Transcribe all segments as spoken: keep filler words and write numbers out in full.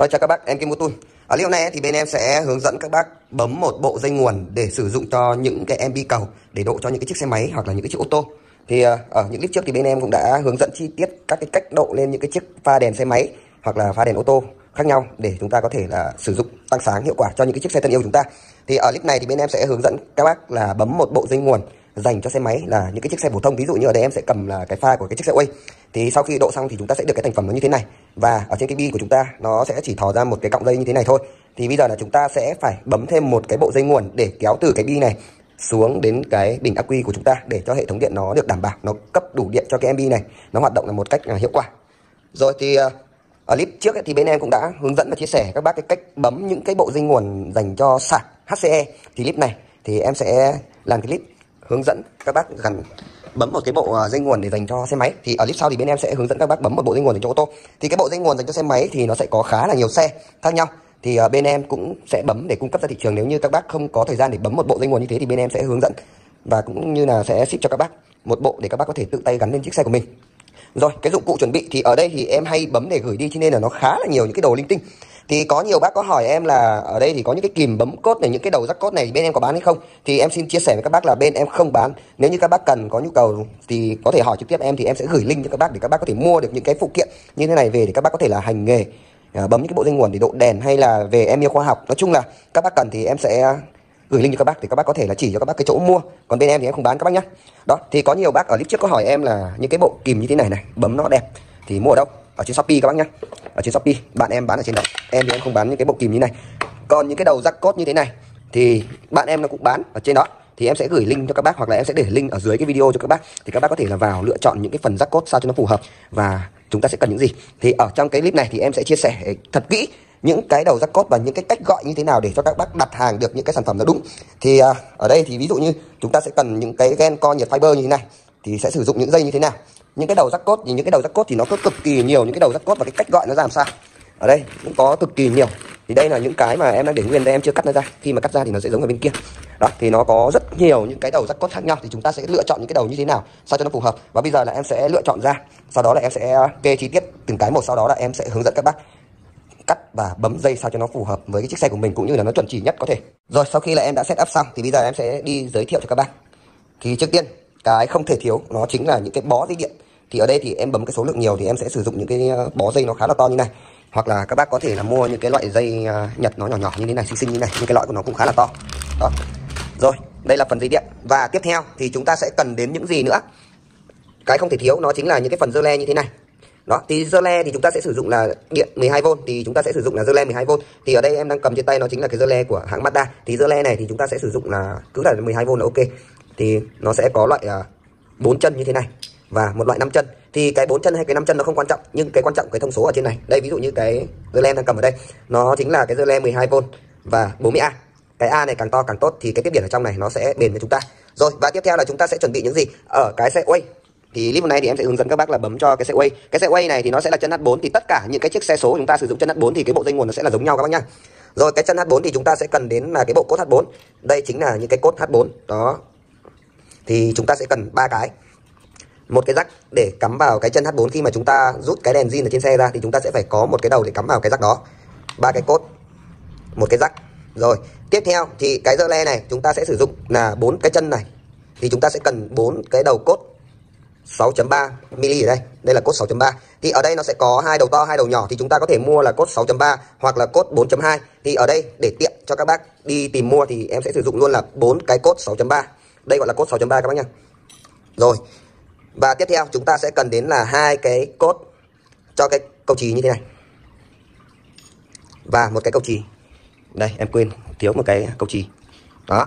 Rồi, chào các bác, em Kim Motor. Ở video này thì bên em sẽ hướng dẫn các bác bấm một bộ dây nguồn để sử dụng cho những cái em bi cầu để độ cho những cái chiếc xe máy hoặc là những cái chiếc ô tô. Thì ở những clip trước thì bên em cũng đã hướng dẫn chi tiết các cái cách độ lên những cái chiếc pha đèn xe máy hoặc là pha đèn ô tô khác nhau để chúng ta có thể là sử dụng tăng sáng hiệu quả cho những cái chiếc xe thân yêu chúng ta. Thì ở clip này thì bên em sẽ hướng dẫn các bác là bấm một bộ dây nguồn dành cho xe máy là những cái chiếc xe phổ thông. Ví dụ như ở đây em sẽ cầm là cái pha của cái chiếc xe Way. Thì sau khi độ xong thì chúng ta sẽ được cái thành phẩm nó như thế này, và ở trên cái bi của chúng ta nó sẽ chỉ thò ra một cái cọng dây như thế này thôi. Thì bây giờ là chúng ta sẽ phải bấm thêm một cái bộ dây nguồn để kéo từ cái bi này xuống đến cái bình ắc quy của chúng ta để cho hệ thống điện nó được đảm bảo, nó cấp đủ điện cho cái em bi này nó hoạt động là một cách hiệu quả. Rồi thì ở clip trước ấy, thì bên em cũng đã hướng dẫn và chia sẻ các bác cái cách bấm những cái bộ dây nguồn dành cho sạc hát xê e. Thì clip này thì em sẽ làm clip hướng dẫn các bác gần bấm một cái bộ dây nguồn để dành cho xe máy. Thì ở clip sau thì bên em sẽ hướng dẫn các bác bấm một bộ dây nguồn dành cho ô tô. Thì cái bộ dây nguồn dành cho xe máy thì nó sẽ có khá là nhiều xe khác nhau. Thì bên em cũng sẽ bấm để cung cấp ra thị trường. Nếu như các bác không có thời gian để bấm một bộ dây nguồn như thế thì bên em sẽ hướng dẫn và cũng như là sẽ ship cho các bác một bộ để các bác có thể tự tay gắn lên chiếc xe của mình. Rồi, cái dụng cụ chuẩn bị thì ở đây thì em hay bấm để gửi đi cho nên là nó khá là nhiều những cái đồ linh tinh. Thì có nhiều bác có hỏi em là ở đây thì có những cái kìm bấm cốt này, những cái đầu rắc cốt này bên em có bán hay không? Thì em xin chia sẻ với các bác là bên em không bán. Nếu như các bác cần có nhu cầu thì có thể hỏi trực tiếp em, thì em sẽ gửi link cho các bác để các bác có thể mua được những cái phụ kiện như thế này về để các bác có thể là hành nghề bấm những cái bộ dây nguồn để độ đèn, hay là về em yêu khoa học. Nói chung là các bác cần thì em sẽ gửi link cho các bác để các bác có thể là chỉ cho các bác cái chỗ mua. Còn bên em thì em không bán các bác nhé. Đó, thì có nhiều bác ở clip trước có hỏi em là những cái bộ kìm như thế này này, bấm nó đẹp thì mua ở đâu? Ở trên Shopee các bác nhé. Ở trên Shopee bạn em bán ở trên đó. Em thì em không bán những cái bộ kìm như này. Còn những cái đầu rắc cốt như thế này thì bạn em nó cũng bán ở trên đó. Thì em sẽ gửi link cho các bác, hoặc là em sẽ để link ở dưới cái video cho các bác, thì các bác có thể là vào lựa chọn những cái phần rắc cốt sao cho nó phù hợp và chúng ta sẽ cần những gì. Thì ở trong cái clip này thì em sẽ chia sẻ thật kỹ những cái đầu rắc cốt và những cái cách gọi như thế nào để cho các bác đặt hàng được những cái sản phẩm nó đúng. Thì à, ở đây thì ví dụ như chúng ta sẽ cần những cái gen co nhiệt fiber như thế này thì sẽ sử dụng những dây như thế nào. Những cái đầu rắc cốt thì những cái đầu rắc cốt thì nó có cực kỳ nhiều những cái đầu rắc cốt, và cái cách gọi nó ra làm sao ở đây cũng có cực kỳ nhiều. Thì đây là những cái mà em đang để nguyên đây, em chưa cắt nó ra. Khi mà cắt ra thì nó sẽ giống ở bên kia. Đó, thì nó có rất nhiều những cái đầu rắc cốt khác nhau, thì chúng ta sẽ lựa chọn những cái đầu như thế nào sao cho nó phù hợp. Và bây giờ là em sẽ lựa chọn ra, sau đó là em sẽ kê chi tiết từng cái một, sau đó là em sẽ hướng dẫn các bác cắt và bấm dây sao cho nó phù hợp với cái chiếc xe của mình cũng như là nó chuẩn chỉ nhất có thể. Rồi, sau khi là em đã set up xong thì bây giờ em sẽ đi giới thiệu cho các bác. Thì trước tiên cái không thể thiếu nó chính là những cái bó dây điện. Thì ở đây thì em bấm cái số lượng nhiều thì em sẽ sử dụng những cái bó dây nó khá là to như này, hoặc là các bác có thể là mua những cái loại dây Nhật nó nhỏ nhỏ như thế này, xinh xinh như này, nhưng cái loại của nó cũng khá là to. Đó. Rồi, đây là phần dây điện. Và tiếp theo thì chúng ta sẽ cần đến những gì nữa? Cái không thể thiếu nó chính là những cái phần dơ le như thế này. Đó, thì dơ le thì chúng ta sẽ sử dụng là điện mười hai vôn, thì chúng ta sẽ sử dụng là dơ le mười hai vôn. Thì ở đây em đang cầm trên tay nó chính là cái dơ le của hãng Mazda. Thì dơ le này thì chúng ta sẽ sử dụng là cứ là mười hai vôn là ok. Thì nó sẽ có loại bốn chân như thế này và một loại năm chân. Thì cái bốn chân hay cái năm chân nó không quan trọng, nhưng cái quan trọng cái thông số ở trên này. Đây ví dụ như cái dơ le em đang cầm ở đây, nó chính là cái dơ le mười hai vôn và bốn mươi A. Cái A này càng to càng tốt thì cái tiếp điện ở trong này nó sẽ bền với chúng ta. Rồi, và tiếp theo là chúng ta sẽ chuẩn bị những gì? Ở cái xe Way thì clip này thì em sẽ hướng dẫn các bác là bấm cho cái xe Way. Cái xe Way này thì nó sẽ là chân H bốn, thì tất cả những cái chiếc xe số chúng ta sử dụng chân H bốn thì cái bộ dây nguồn nó sẽ là giống nhau các bác nhá. Rồi, cái chân H bốn thì chúng ta sẽ cần đến là cái bộ cốt H bốn. Đây chính là những cái cốt H bốn đó. Thì chúng ta sẽ cần ba cái. Một cái rắc để cắm vào cái chân H bốn, khi mà chúng ta rút cái đèn zin ở trên xe ra thì chúng ta sẽ phải có một cái đầu để cắm vào cái rắc đó. Ba cái cốt, một cái rắc. Rồi, tiếp theo thì cái dơ le này chúng ta sẽ sử dụng là bốn cái chân này. Thì chúng ta sẽ cần bốn cái đầu cốt sáu chấm ba mi-li ở đây. Đây là cốt sáu chấm ba. Thì ở đây nó sẽ có hai đầu to, hai đầu nhỏ, thì chúng ta có thể mua là cốt sáu chấm ba hoặc là cốt bốn chấm hai. Thì ở đây để tiện cho các bác đi tìm mua thì em sẽ sử dụng luôn là bốn cái cốt sáu chấm ba. Đây gọi là cốt sáu chấm ba các bác nha. Rồi. Và tiếp theo chúng ta sẽ cần đến là hai cái cốt cho cái cầu chì như thế này. Và một cái cầu chì. Đây, em quên thiếu một cái cầu chì. Đó.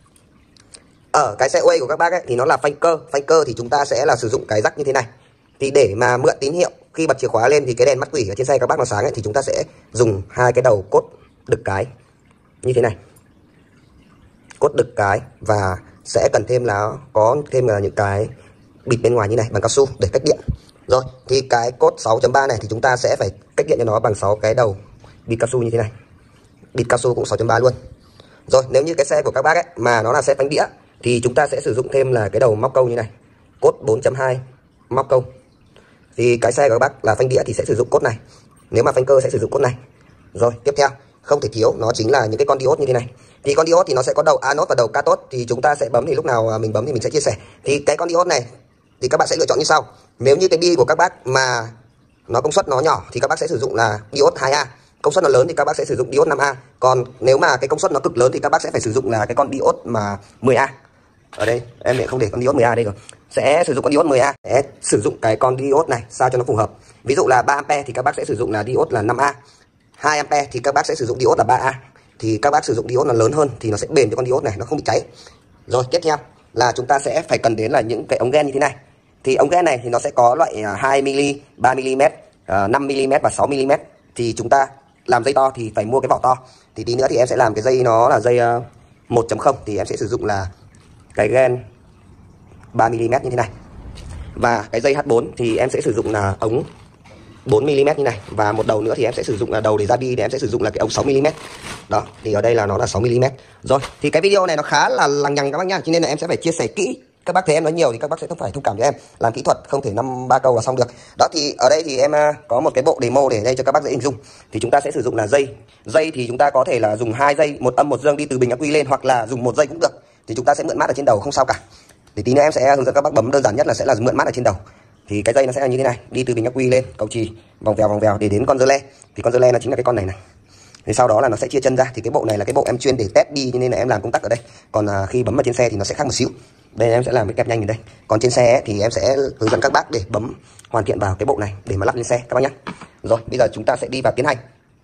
Ở cái xe Way của các bác ấy thì nó là phanh cơ. Phanh cơ thì chúng ta sẽ là sử dụng cái rắc như thế này. Thì để mà mượn tín hiệu khi bật chìa khóa lên thì cái đèn mắt quỷ ở trên xe các bác nó sáng ấy, thì chúng ta sẽ dùng hai cái đầu cốt đực cái như thế này. Cốt đực cái, và sẽ cần thêm là có thêm là những cái bịt bên ngoài như này bằng cao su để cách điện. Rồi, thì cái cốt sáu chấm ba này thì chúng ta sẽ phải cách điện cho nó bằng sáu cái đầu bịt cao su như thế này. Bịt cao su cũng sáu chấm ba luôn. Rồi, nếu như cái xe của các bác ấy mà nó là xe phanh đĩa thì chúng ta sẽ sử dụng thêm là cái đầu móc câu như này, cốt bốn chấm hai móc câu. Thì cái xe của các bác là phanh đĩa thì sẽ sử dụng cốt này, nếu mà phanh cơ sẽ sử dụng cốt này. Rồi tiếp theo không thể thiếu nó chính là những cái con diode như thế này. Thì con diode thì nó sẽ có đầu anode và đầu cathode, thì chúng ta sẽ bấm, thì lúc nào mình bấm thì mình sẽ chia sẻ. Thì cái con diode này thì các bạn sẽ lựa chọn như sau. Nếu như cái bi của các bác mà nó công suất nó nhỏ thì các bác sẽ sử dụng là diode hai A. Công suất nó lớn thì các bác sẽ sử dụng diode năm A. Còn nếu mà cái công suất nó cực lớn thì các bác sẽ phải sử dụng là cái con diode mà mười A. Ở đây em lại không để con diode mười A đây rồi. Sẽ sử dụng con diode mười A, sẽ sử dụng cái con diode này sao cho nó phù hợp. Ví dụ là ba ampe thì các bác sẽ sử dụng là diode là năm A. hai ampe thì các bác sẽ sử dụng diode là ba A. Thì các bác sử dụng diode nó lớn hơn thì nó sẽ bền cho con diode này, nó không bị cháy. Rồi tiếp theo là chúng ta sẽ phải cần đến là những cái ống gen như thế này. Thì ống gen này thì nó sẽ có loại hai mi li, ba mi li mét, năm mi li mét và sáu mi li mét. Thì chúng ta làm dây to thì phải mua cái vỏ to. Thì tí nữa thì em sẽ làm cái dây nó là dây một chấm không, thì em sẽ sử dụng là cái gen ba mi li mét như thế này. Và cái dây H bốn thì em sẽ sử dụng là ống bốn mi li mét như này. Và một đầu nữa thì em sẽ sử dụng là đầu để ra bi, thì em sẽ sử dụng là cái ống sáu mi li mét. Đó, thì ở đây là nó là sáu mi li mét. Rồi, thì cái video này nó khá là lằng nhằng các bác nhá, cho nên là em sẽ phải chia sẻ kỹ. Các bác thấy em nói nhiều thì các bác sẽ không phải thông cảm cho em. Làm kỹ thuật không thể năm ba câu là xong được. Đó, thì ở đây thì em có một cái bộ demo để đây cho các bác dễ hình dung. Thì chúng ta sẽ sử dụng là dây. Dây thì chúng ta có thể là dùng hai dây, một âm một dương đi từ bình ắc quy lên, hoặc là dùng một dây cũng được. Thì chúng ta sẽ mượn mát ở trên đầu không sao cả. Thì tí nữa em sẽ hướng dẫn các bác bấm, đơn giản nhất là sẽ là mượn mát ở trên đầu. Thì cái dây nó sẽ là như thế này, đi từ bình ắc quy lên, cầu chì, vòng vèo vòng vèo để đến con dơ le. Thì con dơ le nó chính là cái con này này. Thì sau đó là nó sẽ chia chân ra. Thì cái bộ này là cái bộ em chuyên để test đi, nên là em làm công tắc ở đây. Còn à, khi bấm ở trên xe thì nó sẽ khác một xíu. Đây em sẽ làm cái kẹp nhanh ở đây. Còn trên xe ấy, thì em sẽ hướng dẫn các bác để bấm hoàn thiện vào cái bộ này để mà lắp lên xe các bác nhé. Rồi bây giờ chúng ta sẽ đi vào tiến hành.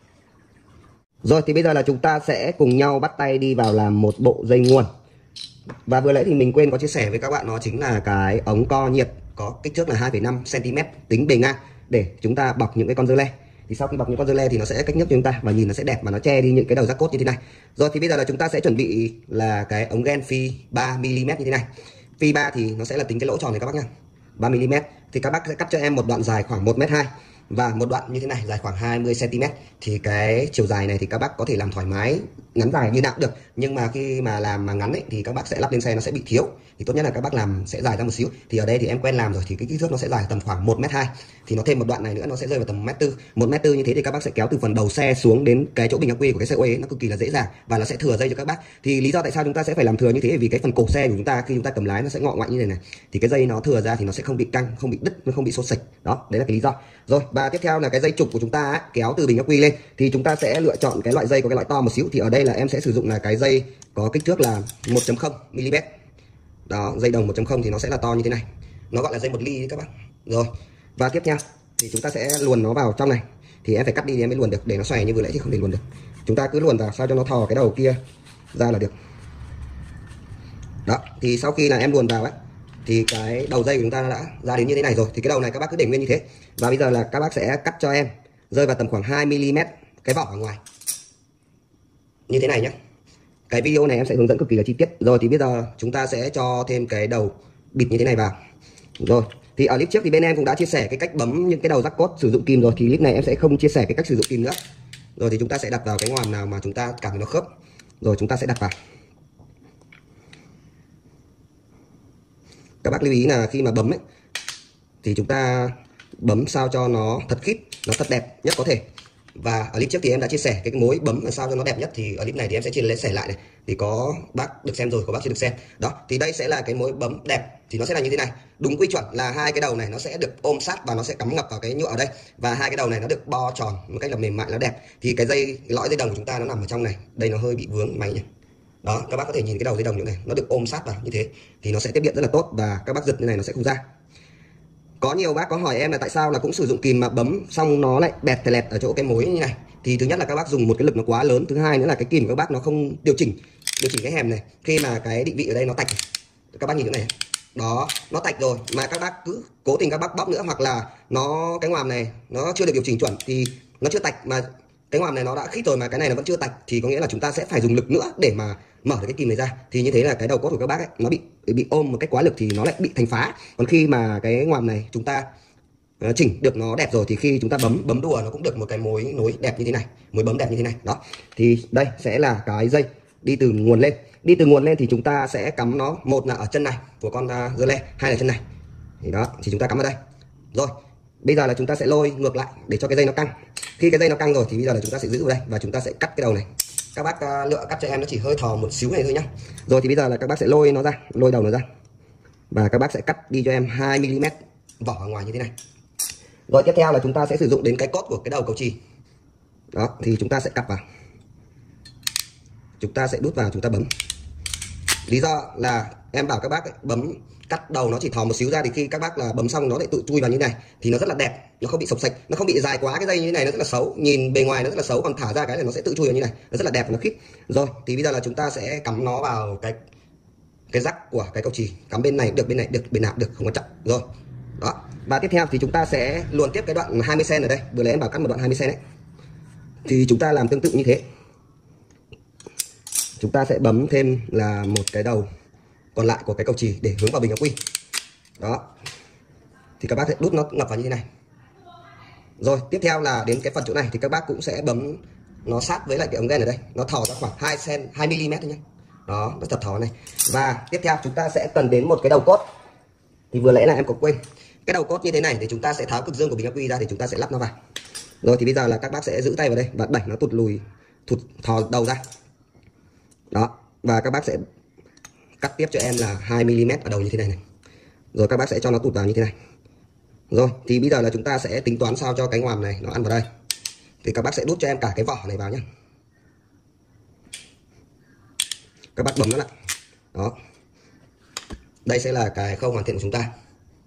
Rồi thì bây giờ là chúng ta sẽ cùng nhau bắt tay đi vào làm một bộ dây nguồn. Và vừa nãy thì mình quên có chia sẻ với các bạn, nó chính là cái ống co nhiệt có kích thước là hai phẩy năm xăng ti mét tính bề ngang để chúng ta bọc những cái con dơ le. Thì sau khi bọc những con dơ le thì nó sẽ cách nhấp cho chúng ta và nhìn nó sẽ đẹp, mà nó che đi những cái đầu rác cốt như thế này. Rồi thì bây giờ là chúng ta sẽ chuẩn bị là cái ống gen phi ba mi li mét như thế này. Phi ba thì nó sẽ là tính cái lỗ tròn này các bác nhá. ba mi li mét thì các bác sẽ cắt cho em một đoạn dài khoảng một mét hai và một đoạn như thế này dài khoảng hai mươi xăng ti mét. Thì cái chiều dài này thì các bác có thể làm thoải mái ngắn dài như nào cũng được, nhưng mà khi mà làm mà ngắn ấy thì các bác sẽ lắp lên xe nó sẽ bị thiếu. Thì tốt nhất là các bác làm sẽ dài ra một xíu. Thì ở đây thì em quen làm rồi, thì cái kích thước nó sẽ dài tầm khoảng một mét hai. Thì nó thêm một đoạn này nữa nó sẽ rơi vào tầm một mét tư. một mét tư như thế thì các bác sẽ kéo từ phần đầu xe xuống đến cái chỗ bình ắc quy của cái xe ấy, nó cực kỳ là dễ dàng và nó sẽ thừa dây cho các bác. Thì lý do tại sao chúng ta sẽ phải làm thừa như thế, vì cái phần cổ xe của chúng ta khi chúng ta cầm lái nó sẽ ngọ ngoại như này này. Thì cái dây nó thừa ra thì nó sẽ không bị căng, không bị đứt, nó không bị xô xệch. Đó, đấy là cái lý do. Rồi, và tiếp theo là cái dây trục của chúng ta ấy, kéo từ bình ắc quy lên thì chúng ta sẽ lựa chọn cái loại dây có cái loại to một xíu. Thì ở đây là em sẽ sử dụng là cái dây có kích thước là một chấm không mi li mét. Đó, dây đồng một chấm không thì nó sẽ là to như thế này. Nó gọi là dây một ly đấy các bạn. Rồi, và tiếp theo thì chúng ta sẽ luồn nó vào trong này. Thì em phải cắt đi thì em mới luồn được, để nó xòe như vừa nãy thì không thể luồn được. Chúng ta cứ luồn vào sao cho nó thò cái đầu kia ra là được. Đó, thì sau khi là em luồn vào ấy thì cái đầu dây của chúng ta đã ra đến như thế này rồi. Thì cái đầu này các bác cứ để nguyên như thế. Và bây giờ là các bác sẽ cắt cho em rơi vào tầm khoảng hai mi li mét cái vỏ ở ngoài. Như thế này nhé. Cái video này em sẽ hướng dẫn cực kỳ là chi tiết. Rồi thì bây giờ chúng ta sẽ cho thêm cái đầu bịt như thế này vào. Rồi, thì ở clip trước thì bên em cũng đã chia sẻ cái cách bấm những cái đầu rắc cốt sử dụng kìm rồi. Thì clip này em sẽ không chia sẻ cái cách sử dụng kìm nữa. Rồi thì chúng ta sẽ đặt vào cái ngoàm nào mà chúng ta cảm thấy nó khớp. Rồi chúng ta sẽ đặt vào. Các bác lưu ý là khi mà bấm ấy thì chúng ta bấm sao cho nó thật khít, nó thật đẹp nhất có thể. Và ở clip trước thì em đã chia sẻ cái mối bấm làm sao cho nó đẹp nhất, thì ở clip này thì em sẽ chia sẻ lại này. Thì có bác được xem rồi, có bác chưa được xem. Đó, thì đây sẽ là cái mối bấm đẹp, thì nó sẽ là như thế này. Đúng quy chuẩn là hai cái đầu này nó sẽ được ôm sát và nó sẽ cắm ngập vào cái nhựa ở đây. Và hai cái đầu này nó được bo tròn một cách là mềm mại, nó đẹp. Thì cái dây cái lõi dây đồng của chúng ta nó nằm ở trong này. Đây nó hơi bị vướng máy nhỉ. Đó, các bác có thể nhìn cái đầu dây đồng như này, nó được ôm sát vào như thế thì nó sẽ tiếp điện rất là tốt, và các bác giật như này nó sẽ không ra. Có nhiều bác có hỏi em là tại sao là cũng sử dụng kìm mà bấm xong nó lại bẹt tè lẹt ở chỗ cái mối như này. Thì thứ nhất là các bác dùng một cái lực nó quá lớn, thứ hai nữa là cái kìm của các bác nó không điều chỉnh điều chỉnh cái hèm này. Khi mà cái định vị ở đây nó tạch, các bác nhìn cái này, đó nó tạch rồi mà các bác cứ cố tình các bác bóp nữa, hoặc là nó cái ngoàm này nó chưa được điều chỉnh chuẩn thì nó chưa tạch, mà cái ngoàm này nó đã khít rồi mà cái này nó vẫn chưa tạch, thì có nghĩa là chúng ta sẽ phải dùng lực nữa để mà mở được cái kìm này ra. Thì như thế là cái đầu cốt của các bác ấy, nó bị bị ôm một cách quá lực thì nó lại bị thành phá. Còn khi mà cái ngoàm này chúng ta uh, chỉnh được nó đẹp rồi thì khi chúng ta bấm bấm đùa nó cũng được một cái mối nối đẹp như thế này, mối bấm đẹp như thế này. Đó, thì đây sẽ là cái dây đi từ nguồn lên. Đi từ nguồn lên thì chúng ta sẽ cắm nó, một là ở chân này của con uh, dơ le, hai là chân này. Thì đó, thì chúng ta cắm ở đây. Rồi, Bây giờ là chúng ta sẽ lôi ngược lại để cho cái dây nó căng. Khi cái dây nó căng rồi thì bây giờ là chúng ta sẽ giữ vào đây và chúng ta sẽ cắt cái đầu này. Các bác uh, lựa cắt cho em nó chỉ hơi thò một xíu này thôi nhá. Rồi thì bây giờ là các bác sẽ lôi nó ra, lôi đầu nó ra. Và các bác sẽ cắt đi cho em hai mi li mét vỏ ở ngoài như thế này. Rồi tiếp theo là chúng ta sẽ sử dụng đến cái cốt của cái đầu cầu chì. Đó, thì chúng ta sẽ cắt vào. Chúng ta sẽ đút vào, chúng ta bấm. Lý do là em bảo các bác ấy, bấm cắt đầu nó chỉ thò một xíu ra thì khi các bác là bấm xong nó lại tự chui vào như này thì nó rất là đẹp, nó không bị sộc sạch, nó không bị dài quá cái dây như thế này, nó rất là xấu, nhìn bề ngoài nó rất là xấu, còn thả ra cái là nó sẽ tự chui vào như này, nó rất là đẹp và nó khít. Rồi thì bây giờ là chúng ta sẽ cắm nó vào cái cái rắc của cái cầu chì, cắm bên này được, bên này được, bên nào được, không quan trọng. Rồi đó, và tiếp theo thì chúng ta sẽ luồn tiếp cái đoạn hai mươi xen ở đây, vừa nãy em bảo cắt một đoạn hai mươi xen đấy, thì chúng ta làm tương tự như thế. Chúng ta sẽ bấm thêm là một cái đầu còn lại của cái cầu chì để hướng vào bình ắc quy. Đó, thì các bác sẽ đút nó ngập vào như thế này. Rồi tiếp theo là đến cái phần chỗ này thì các bác cũng sẽ bấm nó sát với lại cái ống gen ở đây, nó thò ra khoảng hai xen hai mi li mét thôi nhé. Đó, nó thật thò này. Và tiếp theo chúng ta sẽ cần đến một cái đầu cốt. Thì vừa nãy là em có quên, cái đầu cốt như thế này thì chúng ta sẽ tháo cực dương của bình ắc quy ra thì chúng ta sẽ lắp nó vào. Rồi thì bây giờ là các bác sẽ giữ tay vào đây và đẩy nó tụt lùi, thụt thò đầu ra. Đó, và các bác sẽ cắt tiếp cho em là hai mi li mét ở đầu như thế này này. Rồi các bác sẽ cho nó tụt vào như thế này. Rồi thì bây giờ là chúng ta sẽ tính toán sao cho cái ngoàm này nó ăn vào đây. Thì các bác sẽ đút cho em cả cái vỏ này vào nhé. Các bác bấm nó lại. Đó, đây sẽ là cái khâu hoàn thiện của chúng ta.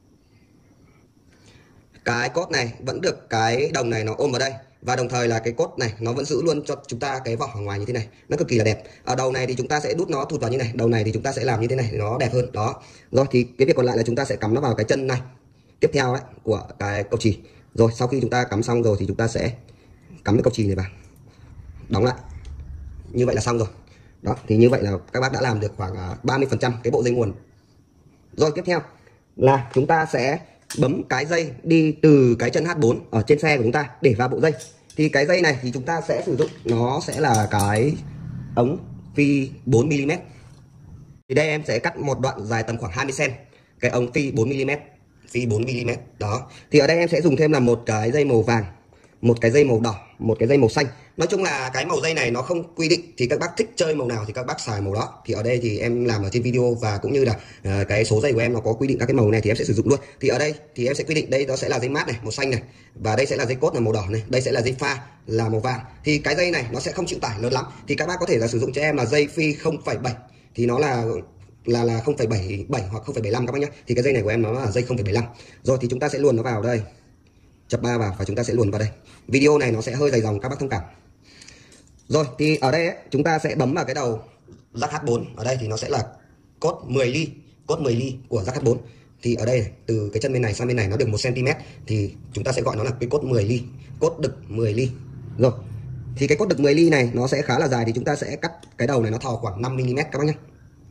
Cái cốt này vẫn được cái đồng này nó ôm vào đây. Và đồng thời là cái cốt này nó vẫn giữ luôn cho chúng ta cái vỏ ở ngoài như thế này, nó cực kỳ là đẹp. Ở đầu này thì chúng ta sẽ đút nó thụt vào như này, đầu này thì chúng ta sẽ làm như thế này để nó đẹp hơn. Đó, rồi thì cái việc còn lại là chúng ta sẽ cắm nó vào cái chân này tiếp theo đấy của cái cầu chì. Rồi sau khi chúng ta cắm xong rồi thì chúng ta sẽ cắm cái cầu chì này vào, đóng lại, như vậy là xong rồi. Đó, thì như vậy là các bác đã làm được khoảng ba mươi phần trăm cái bộ dây nguồn. Rồi tiếp theo là chúng ta sẽ bấm cái dây đi từ cái chân H bốn ở trên xe của chúng ta để vào bộ dây. Thì cái dây này thì chúng ta sẽ sử dụng, nó sẽ là cái ống phi bốn mi li mét. Thì đây em sẽ cắt một đoạn dài tầm khoảng hai mươi xen, cái ống phi bốn mi li mét, phi bốn mi li mét. Đó, thì ở đây em sẽ dùng thêm là một cái dây màu vàng, một cái dây màu đỏ, một cái dây màu xanh. Nói chung là cái màu dây này nó không quy định, thì các bác thích chơi màu nào thì các bác xài màu đó. Thì ở đây thì em làm ở trên video và cũng như là uh, cái số dây của em nó có quy định các cái màu này thì em sẽ sử dụng luôn. Thì ở đây thì em sẽ quy định đây nó sẽ là dây mát này, màu xanh này, và đây sẽ là dây cốt là màu đỏ này, đây sẽ là dây pha là màu vàng. Thì cái dây này nó sẽ không chịu tải lớn lắm, thì các bác có thể là sử dụng cho em là dây phi không phẩy bảy, thì nó là là là không phẩy bảy bảy hoặc không phẩy bảy lăm các bác nhé. Thì cái dây này của em nó là dây không phẩy bảy lăm. Rồi thì chúng ta sẽ luồn nó vào đây, chập ba vào và chúng ta sẽ luồn vào đây. Video này nó sẽ hơi dài dòng, các bác thông cảm. Rồi thì ở đây ấy, chúng ta sẽ bấm vào cái đầu jack H bốn. Ở đây thì nó sẽ là cốt mười ly, cốt mười ly của jack H bốn. Thì ở đây này, từ cái chân bên này sang bên này nó được một xăng ti mét, thì chúng ta sẽ gọi nó là cái cốt mười ly, cốt đực mười ly. Rồi thì cái cốt đực mười ly này nó sẽ khá là dài, thì chúng ta sẽ cắt cái đầu này nó thò khoảng năm mi li mét các bác nhé.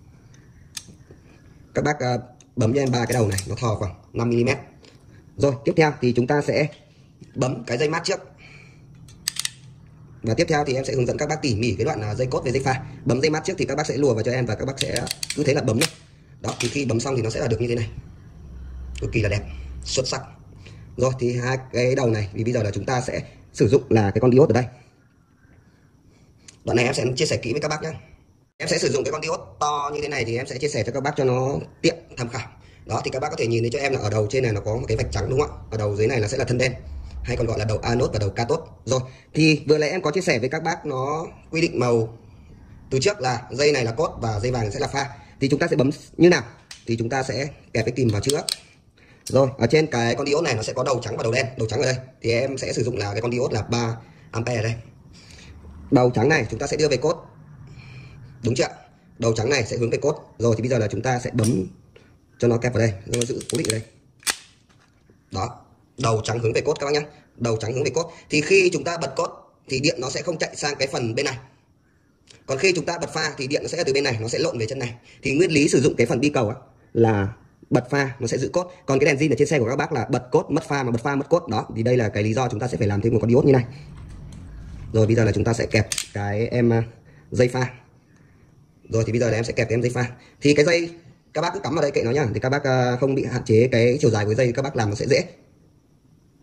Các bác uh, bấm cho em ba cái đầu này nó thò khoảng năm mi li mét. Rồi tiếp theo thì chúng ta sẽ bấm cái dây mát trước. Và tiếp theo thì em sẽ hướng dẫn các bác tỉ mỉ cái đoạn dây cốt với dây pha. Bấm dây mát trước thì các bác sẽ lùa vào cho em và các bác sẽ cứ thế là bấm nhé. Đó, thì khi bấm xong thì nó sẽ là được như thế này, cực kỳ là đẹp, xuất sắc. Rồi thì hai cái đầu này thì bây giờ là chúng ta sẽ sử dụng là cái con diode ở đây. Đoạn này em sẽ chia sẻ kỹ với các bác nhé. Em sẽ sử dụng cái con diode to như thế này thì em sẽ chia sẻ cho các bác cho nó tiện tham khảo. Đó, thì các bác có thể nhìn thấy cho em là ở đầu trên này nó có một cái vạch trắng đúng không ạ? Ở đầu dưới này là sẽ là thân đen, hay còn gọi là đầu anode và đầu cathode. Rồi thì vừa nãy em có chia sẻ với các bác nó quy định màu từ trước là dây này là cốt và dây vàng sẽ là pha. Thì chúng ta sẽ bấm như nào? Thì chúng ta sẽ kẹp cái kìm vào trước. Rồi ở trên cái con diode này nó sẽ có đầu trắng và đầu đen. Đầu trắng ở đây thì em sẽ sử dụng là cái con diode là ba ampere đây. Đầu trắng này chúng ta sẽ đưa về cốt, đúng chưa? Đầu trắng này sẽ hướng về cốt. Rồi thì bây giờ là chúng ta sẽ bấm cho nó kẹp vào đây, rồi giữ cố định ở đây. Đó, đầu trắng hướng về cốt các bác nhé, đầu trắng hướng về cốt. Thì khi chúng ta bật cốt thì điện nó sẽ không chạy sang cái phần bên này, còn khi chúng ta bật pha thì điện nó sẽ từ bên này, nó sẽ lộn về chân này. Thì nguyên lý sử dụng cái phần bi cầu á là bật pha nó sẽ giữ cốt, còn cái đèn zin ở trên xe của các bác là bật cốt mất pha, mà bật pha mất cốt. Đó, thì đây là cái lý do chúng ta sẽ phải làm thêm một con diode như này. Rồi bây giờ là chúng ta sẽ kẹp cái em dây pha. Rồi thì bây giờ là em sẽ kẹp cái em dây pha. Thì cái dây các bác cứ cắm vào đây kệ nó nhá, thì các bác không bị hạn chế cái chiều dài của dây, các bác làm nó sẽ dễ.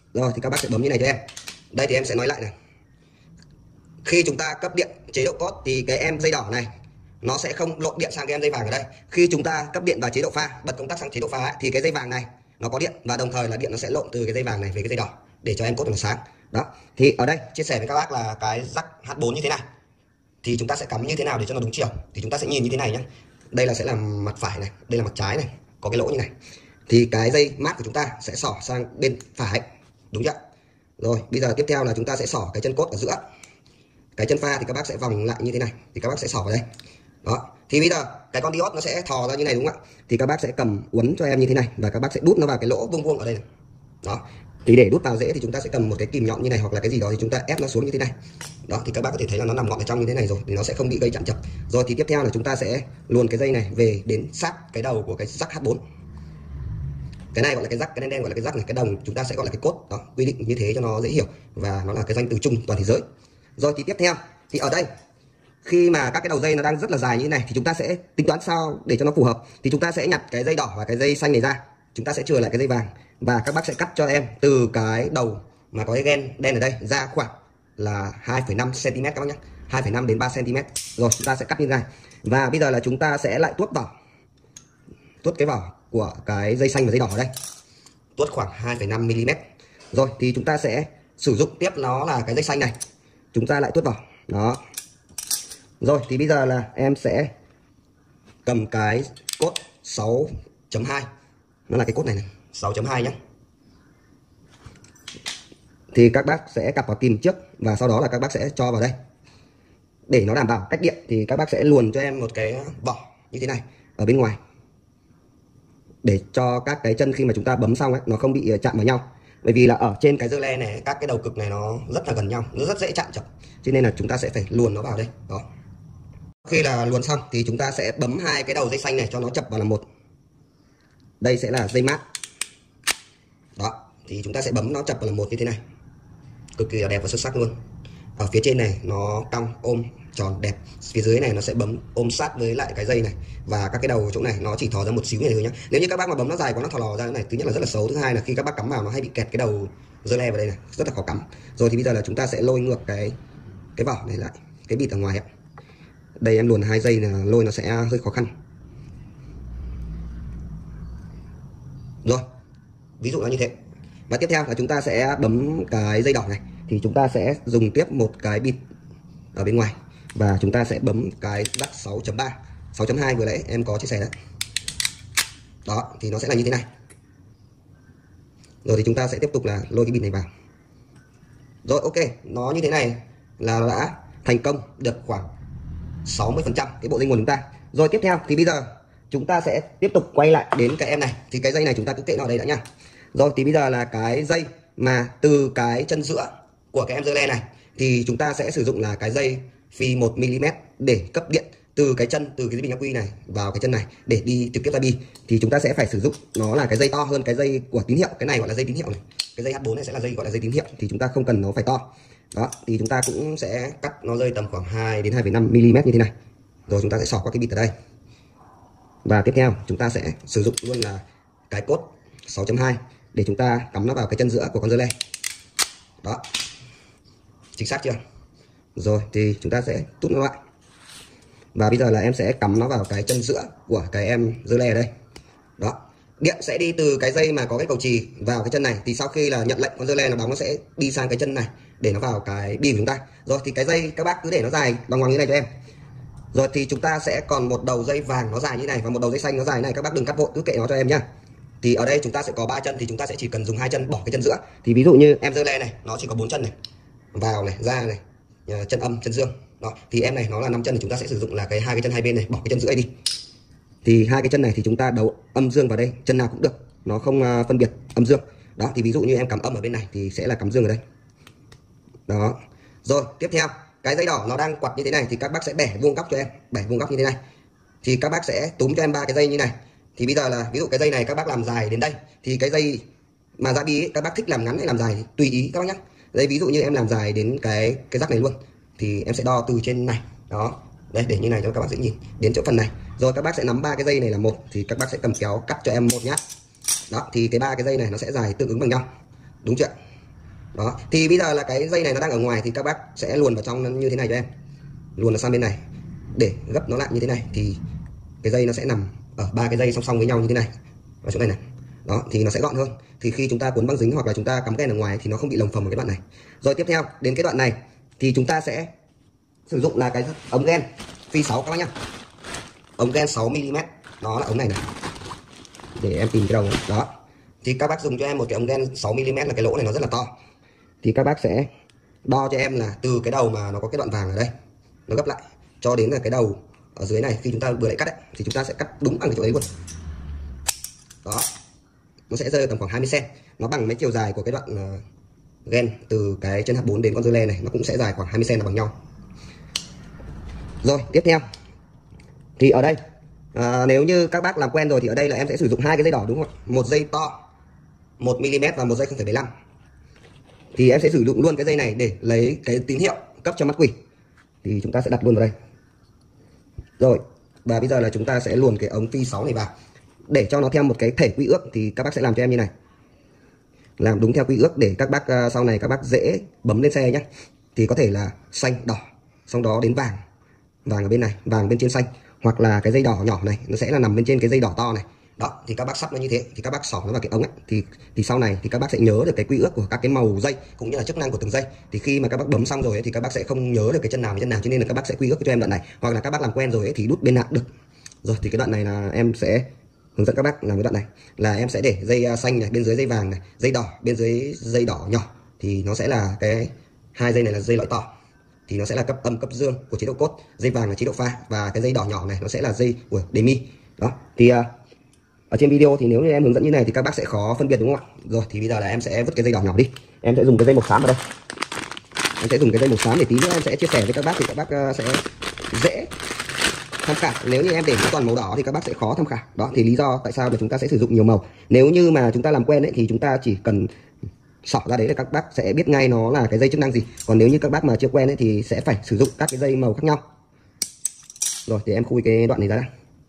Rồi thì các bác sẽ bấm như này cho em. Đây thì em sẽ nói lại này. Khi chúng ta cấp điện chế độ cốt thì cái em dây đỏ này nó sẽ không lộn điện sang cái em dây vàng ở đây. Khi chúng ta cấp điện vào chế độ pha, bật công tắc sang chế độ pha ấy, thì cái dây vàng này nó có điện và đồng thời là điện nó sẽ lộn từ cái dây vàng này về cái dây đỏ để cho em cốt nó sáng. Đó. Thì ở đây chia sẻ với các bác là cái jack H bốn như thế này. Thì chúng ta sẽ cắm như thế nào để cho nó đúng chiều. Thì chúng ta sẽ nhìn như thế này nhé. Đây là sẽ là mặt phải này, đây là mặt trái này, có cái lỗ như này. Thì cái dây mát của chúng ta sẽ xỏ sang bên phải. Đúng chưa? Rồi, bây giờ tiếp theo là chúng ta sẽ xỏ cái chân cốt ở giữa. Cái chân pha thì các bác sẽ vòng lại như thế này, thì các bác sẽ xỏ vào đây. Đó. Thì bây giờ cái con diode nó sẽ thò ra như này đúng không ạ? Thì các bác sẽ cầm uốn cho em như thế này và các bác sẽ đút nó vào cái lỗ vuông vuông ở đây này. Đó. Thì để đút vào dễ thì chúng ta sẽ cầm một cái kìm nhọn như này hoặc là cái gì đó thì chúng ta ép nó xuống như thế này. Đó, thì các bác có thể thấy là nó nằm gọn ở trong như thế này rồi thì nó sẽ không bị gây chạm chập. Rồi thì tiếp theo là chúng ta sẽ luồn cái dây này về đến sát cái đầu của cái jack H bốn. Cái này gọi là cái jack, cái đen đen gọi là cái jack này, cái đồng chúng ta sẽ gọi là cái cốt. Đó, quy định như thế cho nó dễ hiểu và nó là cái danh từ chung toàn thế giới. Rồi thì tiếp theo thì ở đây khi mà các cái đầu dây nó đang rất là dài như thế này thì chúng ta sẽ tính toán sao để cho nó phù hợp. Thì chúng ta sẽ nhặt cái dây đỏ và cái dây xanh này ra, chúng ta sẽ chừa lại cái dây vàng và các bác sẽ cắt cho em từ cái đầu mà có cái gen đen ở đây ra khoảng là hai phẩy năm xăng ti mét các bác nhé, hai phẩy năm đến ba xăng ti mét. Rồi chúng ta sẽ cắt như thế này và bây giờ là chúng ta sẽ lại tuốt vỏ, tuốt cái vỏ của cái dây xanh và dây đỏ ở đây, tuốt khoảng hai phẩy năm mi li mét. Rồi thì chúng ta sẽ sử dụng tiếp nó là cái dây xanh này, chúng ta lại tuốt vỏ. Đó. Rồi thì bây giờ là em sẽ cầm cái cốt sáu chấm hai, nó là cái cốt này này, sáu chấm hai nhé. Thì các bác sẽ cặp vào kìm trước và sau đó là các bác sẽ cho vào đây. Để nó đảm bảo cách điện thì các bác sẽ luồn cho em một cái vỏ như thế này ở bên ngoài, để cho các cái chân khi mà chúng ta bấm xong ấy, nó không bị chạm vào nhau. Bởi vì là ở trên cái dơ le này các cái đầu cực này nó rất là gần nhau, nó rất dễ chạm chập, cho nên là chúng ta sẽ phải luồn nó vào đây. Đó. Khi là luồn xong thì chúng ta sẽ bấm hai cái đầu dây xanh này cho nó chập vào làm một. Đây sẽ là dây mát. Đó, thì chúng ta sẽ bấm nó chập vào làm một như thế này, cực kỳ là đẹp và xuất sắc luôn. Ở phía trên này nó cong ôm tròn đẹp, phía dưới này nó sẽ bấm ôm sát với lại cái dây này, và các cái đầu chỗ này nó chỉ thò ra một xíu này thôi nhá. Nếu như các bác mà bấm nó dài quá nó thò lò ra thế này, thứ nhất là rất là xấu, thứ hai là khi các bác cắm vào nó hay bị kẹt cái đầu dơ le vào đây này, rất là khó cắm. Rồi thì bây giờ là chúng ta sẽ lôi ngược cái cái vỏ này lại, cái bịt ở ngoài ạ. Đây em luồn hai dây là lôi nó sẽ hơi khó khăn. Rồi, ví dụ là như thế. Và tiếp theo là chúng ta sẽ bấm cái dây đỏ này, thì chúng ta sẽ dùng tiếp một cái bịt ở bên ngoài và chúng ta sẽ bấm cái jack sáu chấm ba, sáu chấm hai vừa nãy em có chia sẻ đấy. Đó, thì nó sẽ là như thế này. Rồi thì chúng ta sẽ tiếp tục là lôi cái bịt này vào. Rồi ok, nó như thế này là đã thành công được khoảng sáu mươi phần trăm cái bộ dây nguồn chúng ta. Rồi tiếp theo thì bây giờ chúng ta sẽ tiếp tục quay lại đến cái em này. Thì cái dây này chúng ta cứ kệ nó ở đây đã nha. Rồi thì bây giờ là cái dây mà từ cái chân giữa của cái em dơ le này thì chúng ta sẽ sử dụng là cái dây phi một mi li mét để cấp điện từ cái chân, từ cái bình ắc quy này vào cái chân này để đi trực tiếp ra bi. Thì chúng ta sẽ phải sử dụng nó là cái dây to hơn cái dây của tín hiệu. Cái này gọi là dây tín hiệu này. Cái dây H bốn này sẽ là dây gọi là dây tín hiệu, thì chúng ta không cần nó phải to. Đó, thì chúng ta cũng sẽ cắt nó rơi tầm khoảng hai đến hai phẩy năm mi li mét như thế này. Rồi chúng ta sẽ xỏ qua cái bịt ở đây. Và tiếp theo chúng ta sẽ sử dụng luôn là cái cốt sáu chấm hai để chúng ta cắm nó vào cái chân giữa của con dơ le. Đó. Chính xác chưa? Rồi thì chúng ta sẽ tút nó lại. Và bây giờ là em sẽ cắm nó vào cái chân giữa của cái em dơ le ở đây. Đó. Điện sẽ đi từ cái dây mà có cái cầu chì vào cái chân này, thì sau khi là nhận lệnh con dơ le nó bóng, nó sẽ đi sang cái chân này để nó vào cái bi của chúng ta. Rồi thì cái dây các bác cứ để nó dài bằng ngoằng như này cho em. Rồi thì chúng ta sẽ còn một đầu dây vàng nó dài như này và một đầu dây xanh nó dài như này, các bác đừng cắt vội, cứ kệ nó cho em nhá. Thì ở đây chúng ta sẽ có ba chân, thì chúng ta sẽ chỉ cần dùng hai chân bỏ cái chân giữa. Thì ví dụ như em dơ le này nó chỉ có bốn chân này, vào này, ra này, chân âm, chân dương. Đó, thì em này nó là năm chân thì chúng ta sẽ sử dụng là cái hai cái chân hai bên này, bỏ cái chân giữa đi. Thì hai cái chân này thì chúng ta đấu âm dương vào đây, chân nào cũng được, nó không uh, phân biệt âm dương. Đó, thì ví dụ như em cắm âm ở bên này thì sẽ là cắm dương ở đây. Đó. Rồi, tiếp theo, cái dây đỏ nó đang quặt như thế này thì các bác sẽ bẻ vuông góc cho em, bẻ vuông góc như thế này. Thì các bác sẽ túm cho em ba cái dây như này. Thì bây giờ là ví dụ cái dây này các bác làm dài đến đây, thì cái dây mà ra bi ấy, các bác thích làm ngắn hay làm dài thì tùy ý các bác nhé. Đây ví dụ như em làm dài đến cái cái rắc này luôn thì em sẽ đo từ trên này. Đó. Đây, để như này cho các bác dễ nhìn, đến chỗ phần này. Rồi các bác sẽ nắm ba cái dây này là một, thì các bác sẽ cầm kéo cắt cho em một nhát. Đó, thì cái ba cái dây này nó sẽ dài tương ứng bằng nhau. Đúng chưa? Đó, thì bây giờ là cái dây này nó đang ở ngoài thì các bác sẽ luồn vào trong như thế này cho em, luồn nó sang bên này để gấp nó lại như thế này, thì cái dây nó sẽ nằm ở ba cái dây song song với nhau như thế này ở chỗ này này. Đó thì nó sẽ gọn hơn, thì khi chúng ta cuốn băng dính hoặc là chúng ta cắm gen ở ngoài thì nó không bị lồng phồng ở cái đoạn này. Rồi tiếp theo đến cái đoạn này thì chúng ta sẽ sử dụng là cái ống gen phi sáu các bác nhá, ống gen sáu mi li mét, nó là ống này này, để em tìm cái đầu này. Đó thì các bác dùng cho em một cái ống gen sáu mi li mét, là cái lỗ này nó rất là to, thì các bác sẽ đo cho em là từ cái đầu mà nó có cái đoạn vàng ở đây nó gấp lại cho đến là cái đầu ở dưới này, khi chúng ta vừa lại cắt ấy, thì chúng ta sẽ cắt đúng bằng cái chỗ đấy luôn. Đó, nó sẽ rơi tầm khoảng hai mươi xăng ti mét, nó bằng mấy chiều dài của cái đoạn uh, gen từ cái chân H bốn đến con dưa lê này, nó cũng sẽ dài khoảng hai mươi xăng ti mét là bằng nhau. Rồi tiếp theo thì ở đây à, nếu như các bác làm quen rồi thì ở đây là em sẽ sử dụng hai cái dây đỏ đúng không ạ, một dây to một mi li mét và một dây không phẩy bảy lăm, thì em sẽ sử dụng luôn cái dây này để lấy cái tín hiệu cấp cho mắt quỷ, thì chúng ta sẽ đặt luôn vào đây. Rồi và bây giờ là chúng ta sẽ luồn cái ống phi sáu này vào để cho nó theo một cái thể quy ước, thì các bác sẽ làm cho em như này, làm đúng theo quy ước để các bác uh, sau này các bác dễ bấm lên xe nhé. Thì có thể là xanh đỏ, sau đó đến vàng, vàng ở bên này, vàng bên trên xanh, hoặc là cái dây đỏ nhỏ này nó sẽ là nằm bên trên cái dây đỏ to này. Đó thì các bác sắp nó như thế, thì các bác xỏ nó vào cái ống ấy, thì thì sau này thì các bác sẽ nhớ được cái quy ước của các cái màu dây cũng như là chức năng của từng dây. Thì khi mà các bác bấm xong rồi ấy, thì các bác sẽ không nhớ được cái chân nào với chân nào, cho nên là các bác sẽ quy ước cho em đoạn này, hoặc là các bác làm quen rồi ấy, thì đút bên nào được. Rồi thì cái đoạn này là em sẽ hướng dẫn các bác làm cái đoạn này, là em sẽ để dây xanh này bên dưới dây vàng này, dây đỏ bên dưới dây đỏ nhỏ, thì nó sẽ là cái hai dây này là dây lõi to, thì nó sẽ là cấp âm cấp dương của chế độ cốt, dây vàng là chế độ pha, và cái dây đỏ nhỏ này nó sẽ là dây của đề mi. Đó thì uh, ở trên video thì nếu như em hướng dẫn như này thì các bác sẽ khó phân biệt đúng không ạ. Rồi thì bây giờ là em sẽ vứt cái dây đỏ nhỏ đi, em sẽ dùng cái dây màu xám vào đây, em sẽ dùng cái dây màu xám để tí nữa em sẽ chia sẻ với các bác, thì các bác uh, sẽ dễ tham khảo. Nếu như em để nó toàn màu đỏ thì các bác sẽ khó tham khảo. Đó thì lý do tại sao là chúng ta sẽ sử dụng nhiều màu. Nếu như mà chúng ta làm quen ấy, thì chúng ta chỉ cần xỏ ra đấy là các bác sẽ biết ngay nó là cái dây chức năng gì. Còn nếu như các bác mà chưa quen ấy, thì sẽ phải sử dụng các cái dây màu khác nhau. Rồi thì em khui cái đoạn này ra đây.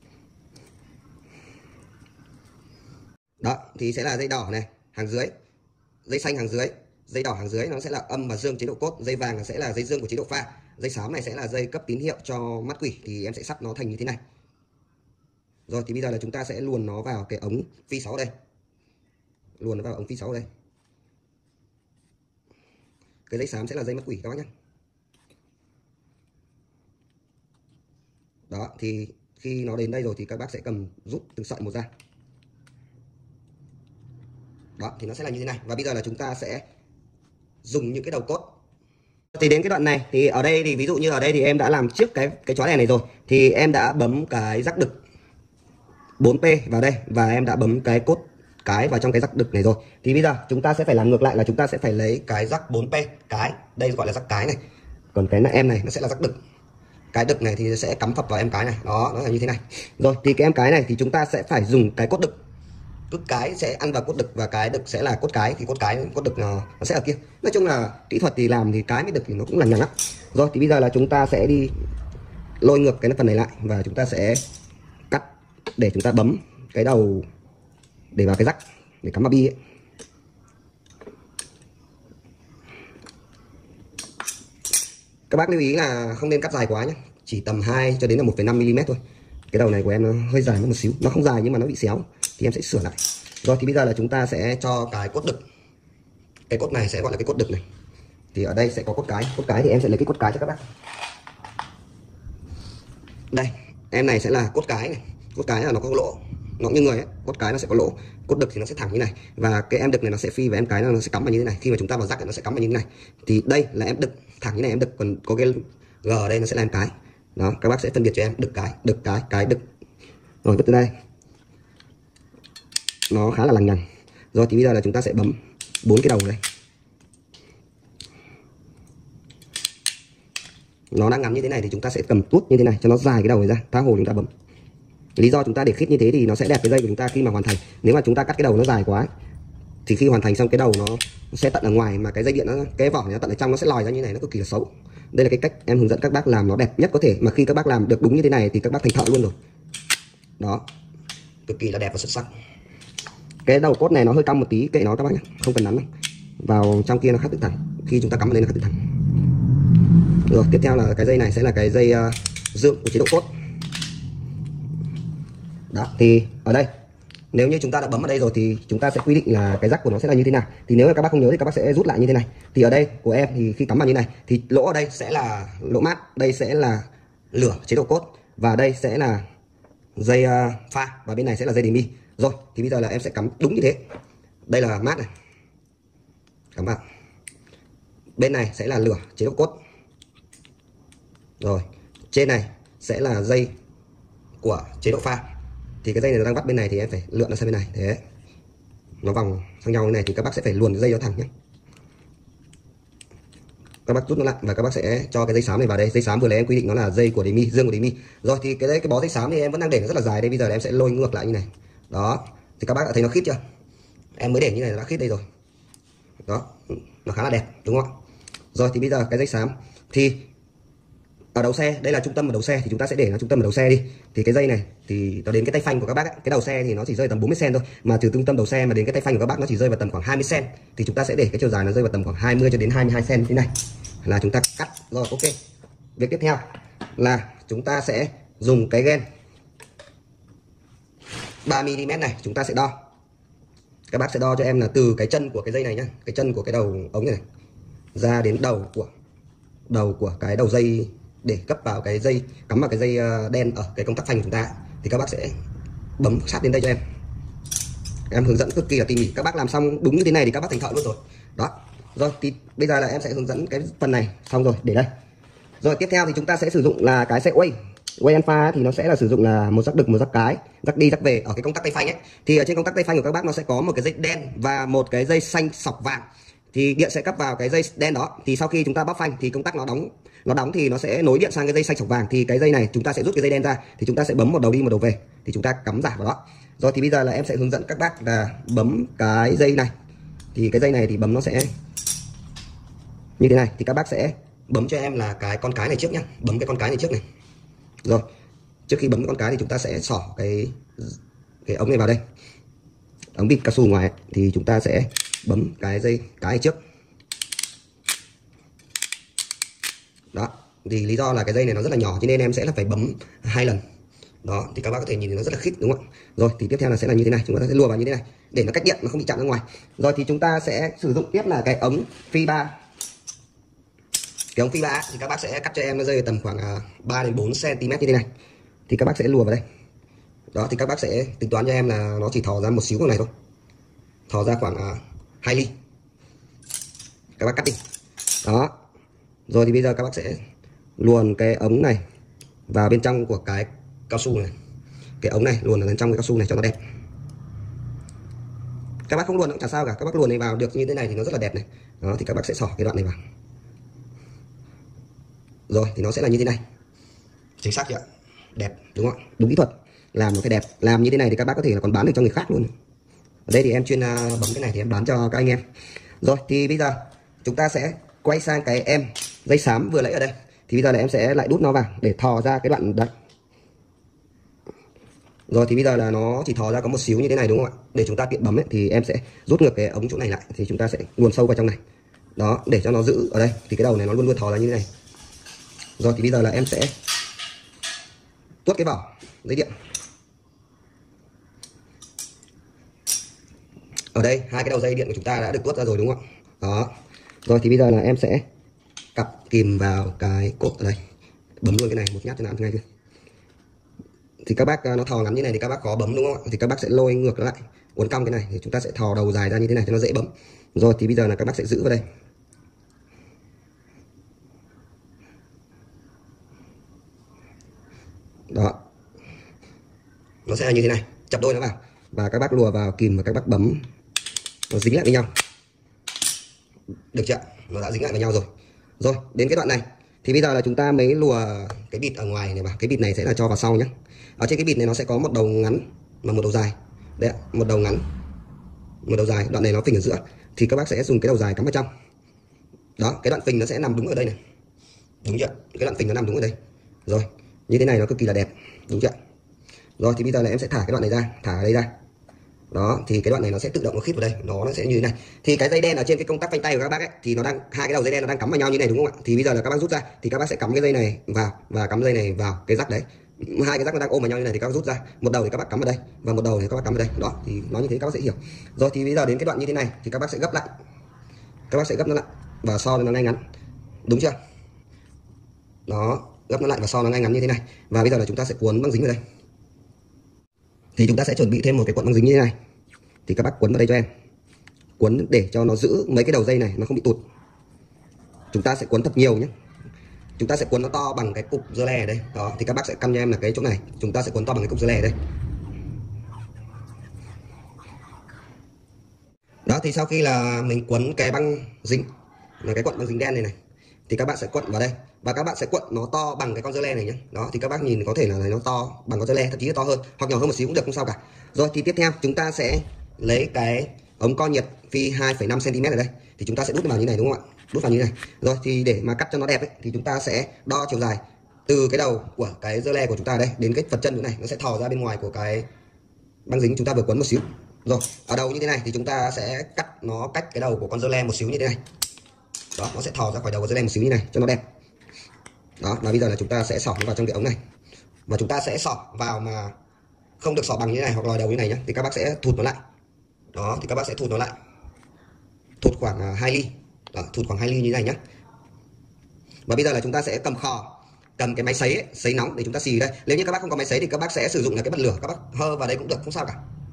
Đó thì sẽ là dây đỏ này hàng dưới, dây xanh hàng dưới, dây đỏ hàng dưới nó sẽ là âm và dương chế độ cốt, dây vàng sẽ là dây dương của chế độ pha, dây xám này sẽ là dây cấp tín hiệu cho mắt quỷ, thì em sẽ sắp nó thành như thế này. Rồi thì bây giờ là chúng ta sẽ luồn nó vào cái ống phi sáu đây, luồn nó vào ống phi sáu đây. Cái dây xám sẽ là dây mắt quỷ các bác nhé. Đó thì khi nó đến đây rồi thì các bác sẽ cầm rút từng sợi một ra. Đó thì nó sẽ là như thế này. Và bây giờ là chúng ta sẽ dùng những cái đầu cốt. Thì đến cái đoạn này thì ở đây thì ví dụ như ở đây thì em đã làm trước cái cái chói đèn này rồi, thì em đã bấm cái rắc đực bốn P vào đây, và em đã bấm cái cốt cái vào trong cái rắc đực này rồi. Thì bây giờ chúng ta sẽ phải làm ngược lại, là chúng ta sẽ phải lấy cái rắc bốn P cái, đây gọi là rắc cái này, còn cái là em này nó sẽ là rắc đực. Cái đực này thì sẽ cắm phập vào em cái này. Đó, nó là như thế này. Rồi thì cái em cái này thì chúng ta sẽ phải dùng cái cốt đực. Cốt cái sẽ ăn vào cốt đực và cái đực sẽ là cốt cái, thì cốt cái cốt đực nó, nó sẽ ở kia. Nói chung là kỹ thuật thì làm thì cái với đực thì nó cũng là nhằng lắm. Rồi thì bây giờ là chúng ta sẽ đi lôi ngược cái phần này lại, và chúng ta sẽ cắt để chúng ta bấm cái đầu để vào cái rắc để cắm vào bi ấy. Các bác lưu ý là không nên cắt dài quá nhé, chỉ tầm hai cho đến là một phẩy năm mi li mét thôi. Cái đầu này của em nó hơi dài một xíu, nó không dài nhưng mà nó bị xéo, thì em sẽ sửa lại. Rồi thì bây giờ là chúng ta sẽ cho cái cốt đực, cái cốt này sẽ gọi là cái cốt đực này, thì ở đây sẽ có cốt cái. Cốt cái thì em sẽ lấy cái cốt cái cho các bác. Đây em này sẽ là cốt cái này, cốt cái là nó có lỗ, nó như người ấy. Cốt cái nó sẽ có lỗ, cốt đực thì nó sẽ thẳng như này, và cái em đực này nó sẽ phi và em cái nó sẽ cắm vào như thế này. Khi mà chúng ta vào rắc nó sẽ cắm vào như thế này, thì đây là em đực thẳng như này, em đực, còn có cái g ở đây nó sẽ là em cái. Đó các bác sẽ phân biệt cho em đực cái, đực cái, cái đực. Rồi vứt từ đây, nó khá là lằng nhằng. Rồi thì bây giờ là chúng ta sẽ bấm bốn cái đầu đây, nó đang ngắn như thế này thì chúng ta sẽ cầm tút như thế này cho nó dài cái đầu này ra, tha hồ chúng ta bấm. Lý do chúng ta để khít như thế thì nó sẽ đẹp cái dây của chúng ta khi mà hoàn thành. Nếu mà chúng ta cắt cái đầu nó dài quá thì khi hoàn thành xong cái đầu nó sẽ tận ở ngoài, mà cái dây điện nó, cái vỏ này nó tận ở trong, nó sẽ lòi ra như này, nó cực kỳ là xấu. Đây là cái cách em hướng dẫn các bác làm nó đẹp nhất có thể, mà khi các bác làm được đúng như thế này thì các bác thành thợ luôn rồi. Đó, cực kỳ là đẹp và xuất sắc. Cái đầu cốt này nó hơi cong một tí, kệ nó các bác nhé, không cần nắn đâu. vào trong kia nó khắc tự thẳng, khi chúng ta cắm vào đây nó khắc tự thẳng. Rồi tiếp theo là cái dây này sẽ là cái dây uh, dương của chế độ cốt. Đó, thì ở đây nếu như chúng ta đã bấm vào đây rồi thì chúng ta sẽ quy định là cái rắc của nó sẽ là như thế nào. Thì nếu mà các bác không nhớ thì các bác sẽ rút lại như thế này. Thì ở đây của em thì khi cắm vào như này thì lỗ ở đây sẽ là lỗ mát, đây sẽ là lửa chế độ cốt, và đây sẽ là dây uh, pha, và bên này sẽ là dây đề mi. Rồi thì bây giờ là em sẽ cắm đúng như thế. Đây là mát này, cắm vào. Bên này sẽ là lửa chế độ cốt. Rồi trên này sẽ là dây của chế độ pha. Thì cái dây này nó đang bắt bên này thì em phải lượn nó sang bên này, thế nó vòng sang nhau như này thì các bác sẽ phải luồn cái dây nó thẳng nhé. Các bác rút nó lại và các bác sẽ cho cái dây xám này vào đây. Dây xám vừa lấy em quy định nó là dây của đề mi, dương của đề mi. Rồi thì cái đấy cái bó dây xám thì em vẫn đang để nó rất là dài đây, bây giờ em sẽ lôi ngược lại như này. Đó thì các bác đã thấy nó khít chưa? Em mới để như này nó đã khít đây rồi. Đó, nó khá là đẹp đúng không ạ? Rồi thì bây giờ cái dây xám thì ở đầu xe, đây là trung tâm ở đầu xe thì chúng ta sẽ để nó trung tâm ở đầu xe đi. Thì cái dây này thì nó đến cái tay phanh của các bác ấy. Cái đầu xe thì nó chỉ rơi tầm bốn mươi xăng-ti-mét thôi, mà từ trung tâm đầu xe mà đến cái tay phanh của các bác nó chỉ rơi vào tầm khoảng hai mươi xăng-ti-mét. Thì chúng ta sẽ để cái chiều dài nó rơi vào tầm khoảng hai mươi cho đến hai mươi hai xăng-ti-mét thế này là chúng ta cắt. Rồi ok. Việc tiếp theo là chúng ta sẽ dùng cái gen ba mi li mét này, chúng ta sẽ đo. Các bác sẽ đo cho em là từ cái chân của cái dây này nhá, cái chân của cái đầu ống này, này ra đến đầu của đầu của cái đầu dây để cấp vào cái dây, cắm vào cái dây đen ở cái công tắc phanh của chúng ta. Thì các bác sẽ bấm sát đến đây cho em. Em hướng dẫn cực kỳ là tỉ mỉ. Các bác làm xong đúng như thế này thì các bác thành thợ luôn rồi. Đó. Rồi thì bây giờ là em sẽ hướng dẫn cái phần này xong rồi để đây. Rồi tiếp theo thì chúng ta sẽ sử dụng là cái xe quay. Quay alpha thì nó sẽ là sử dụng là một rắc đực, một rắc cái, rắc đi rắc về ở cái công tắc tay phanh ấy. Thì ở trên công tắc tay phanh của các bác nó sẽ có một cái dây đen và một cái dây xanh sọc vàng. Thì điện sẽ cấp vào cái dây đen đó. Thì sau khi chúng ta bóp phanh thì công tắc nó đóng, nó đóng thì nó sẽ nối điện sang cái dây xanh sọc vàng. Thì cái dây này chúng ta sẽ rút cái dây đen ra, thì chúng ta sẽ bấm một đầu đi một đầu về, thì chúng ta cắm giả vào đó. Rồi thì bây giờ là em sẽ hướng dẫn các bác là bấm cái dây này. Thì cái dây này thì bấm nó sẽ như thế này. Thì các bác sẽ bấm cho em là cái con cái này trước nhá, bấm cái con cái này trước này. Rồi trước khi bấm cái con cái thì chúng ta sẽ xỏ cái cái ống này vào đây, ống bịt cao su ngoài ấy. Thì chúng ta sẽ bấm cái dây cái này trước. Đó, thì lý do là cái dây này nó rất là nhỏ cho nên em sẽ là phải bấm hai lần. Đó, thì các bác có thể nhìn thấy nó rất là khít đúng không ạ? Rồi thì tiếp theo là sẽ là như thế này, chúng ta sẽ lùa vào như thế này để nó cách điện, nó không bị chạm ra ngoài. Rồi thì chúng ta sẽ sử dụng tiếp là cái ống phi ba. Cái ống phi ba thì các bác sẽ cắt cho em nó rơi tầm khoảng ba đến bốn xăng-ti-mét như thế này. Thì các bác sẽ lùa vào đây. Đó thì các bác sẽ tính toán cho em là nó chỉ thò ra một xíu này thôi, thò ra khoảng uh, hai ly. Các bác cắt đi. Đó. Rồi thì bây giờ các bác sẽ luồn cái ống này vào bên trong của cái cao su này. Cái ống này luồn vào bên trong cái cao su này cho nó đẹp. Các bác không luồn cũng chẳng sao cả, các bác luồn này vào được như thế này thì nó rất là đẹp này. Đó thì các bác sẽ xỏ cái đoạn này vào. Rồi thì nó sẽ là như thế này. Chính xác chưa? Đẹp đúng không ạ? Đúng kỹ thuật. Làm nó phải đẹp. Làm như thế này thì các bác có thể là còn bán được cho người khác luôn. Ở đây thì em chuyên bấm cái này thì em bán cho các anh em. Rồi thì bây giờ chúng ta sẽ quay sang cái em dây xám vừa lấy ở đây. Thì bây giờ là em sẽ lại đút nó vào để thò ra cái đoạn đấy. Rồi thì bây giờ là nó chỉ thò ra có một xíu như thế này đúng không ạ? Để chúng ta tiện bấm ấy, thì em sẽ rút ngược cái ống chỗ này lại, thì chúng ta sẽ luồn sâu vào trong này. Đó, để cho nó giữ ở đây thì cái đầu này nó luôn luôn thò ra như thế này. Rồi thì bây giờ là em sẽ tuốt cái vỏ dây điện. Ở đây hai cái đầu dây điện của chúng ta đã được tuốt ra rồi đúng không ạ? Đó. Rồi thì bây giờ là em sẽ cặp kìm vào cái cốt ở đây. Bấm luôn cái này một nhát cho nó ăn ngay thôi. Thì các bác nó thò ngắn như này thì các bác khó bấm đúng không ạ? Thì các bác sẽ lôi ngược lại, uốn cong cái này thì chúng ta sẽ thò đầu dài ra như thế này cho nó dễ bấm. Rồi thì bây giờ là các bác sẽ giữ vào đây. Đó. Nó sẽ là như thế này, chập đôi nó vào và các bác lùa vào kìm và các bác bấm nó dính lại với nhau. Được chưa? Nó đã dính lại với nhau rồi. Rồi, đến cái đoạn này thì bây giờ là chúng ta mới lùa cái bịt ở ngoài này vào. Cái bịt này sẽ là cho vào sau nhé. Ở trên cái bịt này nó sẽ có một đầu ngắn và một đầu dài. Đấy, một đầu ngắn, một đầu dài. Đoạn này nó phình ở giữa. Thì các bác sẽ dùng cái đầu dài cắm vào trong. Đó, cái đoạn phình nó sẽ nằm đúng ở đây này. Đúng chưa? Cái đoạn phình nó nằm đúng ở đây. Rồi, như thế này nó cực kỳ là đẹp. Đúng chưa? Rồi thì bây giờ là em sẽ thả cái đoạn này ra, thả ở đây ra. Đó thì cái đoạn này nó sẽ tự động nó khít vào đây, nó nó sẽ như thế này. Thì cái dây đen ở trên cái công tắc phanh tay của các bác ấy thì nó đang hai cái đầu dây đen nó đang cắm vào nhau như này đúng không ạ? Thì bây giờ là các bác rút ra thì các bác sẽ cắm cái dây này vào và cắm dây này vào cái rắc đấy. Hai cái rắc nó đang ôm vào nhau như này thì các bác rút ra, một đầu thì các bác cắm vào đây và một đầu thì các bác cắm vào đây. Đó thì nó như thế các bác sẽ hiểu. Rồi thì bây giờ đến cái đoạn như thế này thì các bác sẽ gấp lại. Các bác sẽ gấp nó lại và so nó ngay ngắn. Đúng chưa? Đó, gấp nó lại và so nó ngay ngắn như thế này. Và bây giờ là chúng ta sẽ cuốn băng dính vào đây. Thì chúng ta sẽ chuẩn bị thêm một cái cuộn băng dính như thế này. Thì các bác cuốn vào đây cho em. Cuốn để cho nó giữ mấy cái đầu dây này nó không bị tụt. Chúng ta sẽ cuốn thật nhiều nhé. Chúng ta sẽ cuốn nó to bằng cái cục dơ le ở đây. Đó, thì các bác sẽ căn cho em là cái chỗ này. Chúng ta sẽ cuốn to bằng cái cục dơ le ở đây. Đó thì sau khi là mình cuốn cái băng dính là cái cuộn băng dính đen này này thì các bạn sẽ cuộn vào đây và các bạn sẽ cuộn nó to bằng cái con dơ le này nhé. Đó thì các bác nhìn có thể là nó to bằng con dơ le, thậm chí là to hơn hoặc nhỏ hơn một xíu cũng được, không sao cả. Rồi thì tiếp theo chúng ta sẽ lấy cái ống co nhiệt phi hai phẩy năm xăng ti mét ở đây thì chúng ta sẽ đút vào như này đúng không ạ? Đút vào như này. Rồi thì để mà cắt cho nó đẹp ấy, thì chúng ta sẽ đo chiều dài từ cái đầu của cái dơ le của chúng ta ở đây đến cái phần chân như này, nó sẽ thò ra bên ngoài của cái băng dính chúng ta vừa cuốn một xíu. Rồi ở đầu như thế này thì chúng ta sẽ cắt nó cách cái đầu của con dơ le một xíu như thế này. Đó, nó sẽ thò ra khỏi đầu của dơ le một xíu như này cho nó đẹp. Đó, và bây giờ là chúng ta sẽ xỏ nó vào trong cái ống này và chúng ta sẽ xỏ vào mà không được xỏ bằng như thế này hoặc lòi đầu như này nhé, thì các bác sẽ thụt nó lại. Đó thì các bác sẽ thụt nó lại, thụt khoảng hai ly. Đó, thụt khoảng hai ly như thế này nhé. Và bây giờ là chúng ta sẽ cầm khò, cầm cái máy sấy ấy, sấy nóng để chúng ta xì đây. Nếu như các bác không có máy sấy thì các bác sẽ sử dụng là cái bật lửa, các bác hơ vào đây cũng được, không sao cả.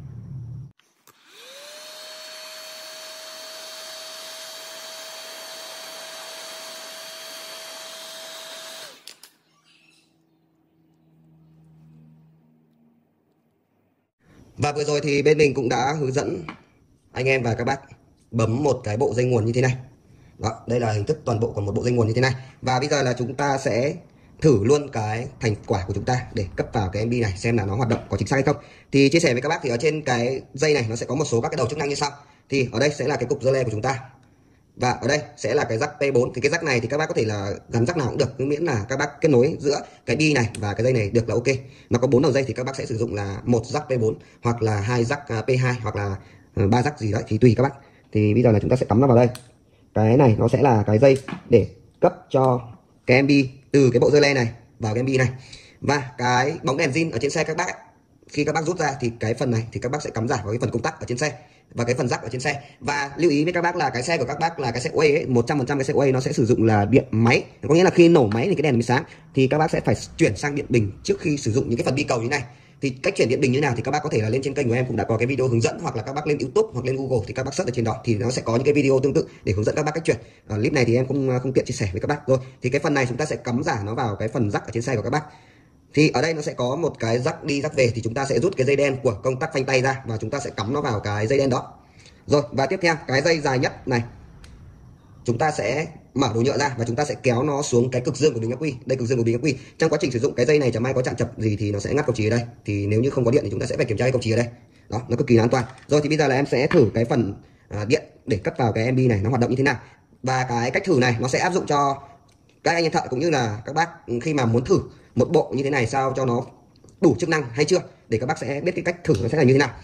Và vừa rồi thì bên mình cũng đã hướng dẫn anh em và các bác bấm một cái bộ dây nguồn như thế này. Đó, đây là hình thức toàn bộ của một bộ dây nguồn như thế này. Và bây giờ là chúng ta sẽ thử luôn cái thành quả của chúng ta để cấp vào cái em bê này xem là nó hoạt động có chính xác hay không. Thì chia sẻ với các bác thì ở trên cái dây này nó sẽ có một số các cái đầu chức năng như sau. Thì ở đây sẽ là cái cục dơ le của chúng ta. Và ở đây sẽ là cái rắc P bốn. Thì cái rắc này thì các bác có thể là gắn rắc nào cũng được, cứ miễn là các bác kết nối giữa cái bi này và cái dây này được là ok. Nó có bốn đầu dây thì các bác sẽ sử dụng là một rắc P bốn hoặc là hai rắc P hai hoặc là ba rắc gì đó thì tùy các bác. Thì bây giờ là chúng ta sẽ cắm nó vào đây. Cái này nó sẽ là cái dây để cấp cho cái em bê từ cái bộ dơ le này vào cái em bê này. Và cái bóng đèn zin ở trên xe các bác, khi các bác rút ra thì cái phần này thì các bác sẽ cắm giả vào cái phần công tắc ở trên xe và cái phần rắc ở trên xe. Và lưu ý với các bác là cái xe của các bác là cái xe quay ấy, một trăm phần trăm cái xe quay nó sẽ sử dụng là điện máy. Có nghĩa là khi nổ máy thì cái đèn mới sáng, thì các bác sẽ phải chuyển sang điện bình trước khi sử dụng những cái phần bi cầu như này. Thì cách chuyển điện bình như nào thì các bác có thể là lên trên kênh của em cũng đã có cái video hướng dẫn, hoặc là các bác lên YouTube hoặc lên Google thì các bác search ở trên đó thì nó sẽ có những cái video tương tự để hướng dẫn các bác cách chuyển. Ở clip này thì em không không tiện chia sẻ với các bác. Rồi thì cái phần này chúng ta sẽ cắm giả nó vào cái phần rắc ở trên xe của các bác. Thì ở đây nó sẽ có một cái rắc đi rắc về thì chúng ta sẽ rút cái dây đen của công tắc phanh tay ra và chúng ta sẽ cắm nó vào cái dây đen đó. Rồi và tiếp theo cái dây dài nhất này chúng ta sẽ mở đồ nhựa ra và chúng ta sẽ kéo nó xuống cái cực dương của bình ắc quy. Đây cực dương của bình ắc quy. Trong quá trình sử dụng cái dây này chẳng may có chạm chập gì thì nó sẽ ngắt cầu chì ở đây. Thì nếu như không có điện thì chúng ta sẽ phải kiểm tra cái cầu chì ở đây. Đó, nó cực kỳ an toàn. Rồi thì bây giờ là em sẽ thử cái phần à, điện để cấp vào cái em bê này nó hoạt động như thế nào. Và cái cách thử này nó sẽ áp dụng cho các anh em thợ cũng như là các bác khi mà muốn thử một bộ như thế này sao cho nó đủ chức năng hay chưa, để các bác sẽ biết cái cách thử nó sẽ là như thế nào.